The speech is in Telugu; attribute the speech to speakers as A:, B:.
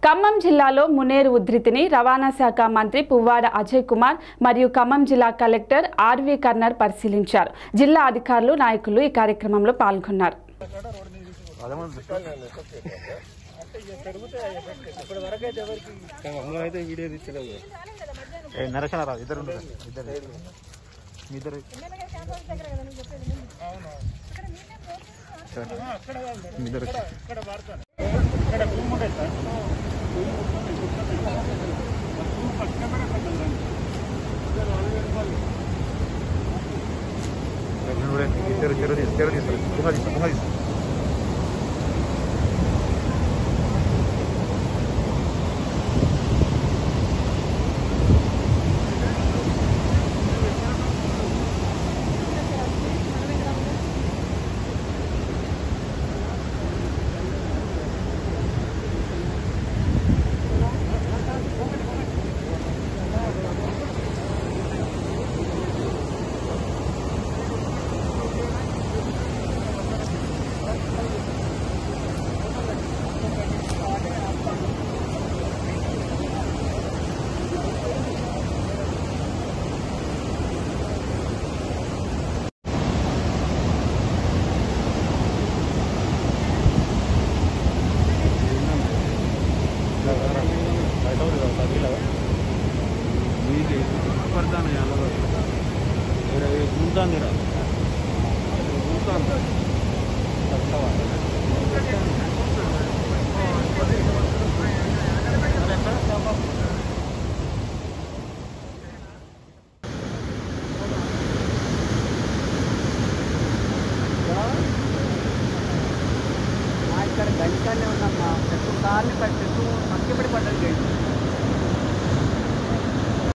A: ఖమ్మం జిల్లాలో మునేరు ఉధృతిని రవాణా శాఖ మంత్రి పువ్వాడ అజయ్ కుమార్ మరియు ఖమ్మం జిల్లా కలెక్టర్ ఆర్వి కర్నర్ పరిశీలించారు. జిల్లా అధికారులు, నాయకులు ఈ కార్యక్రమంలో పాల్గొన్నారు.
B: ఇక్కడ గంటనే ఉన్నమ్మా చెట్టు కాళ్ళు చెట్టు పక్కిపడి పడ్డది.